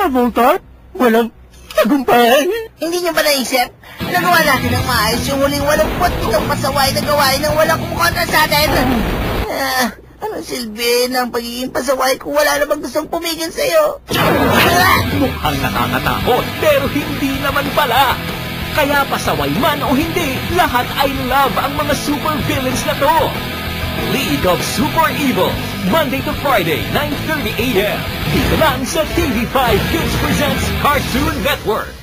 Tama, Voltar. Walang tagumpay. Hindi niyo ba naisip? Nagawa natin ng maayos yung huling 87 pasaway na gawain ng walang kumontra sa atin. Anong silbi ng pagiging pasaway kung wala namang gustong pumigil sa'yo? Mukhang nakakatakot, pero hindi naman pala. Kaya pasaway man o hindi, lahat ay love ang mga super villains na to. League of Super Evil, Monday to Friday, 9:30 a.m. Dito lang sa TV5 Kids Presents Cartoon Network.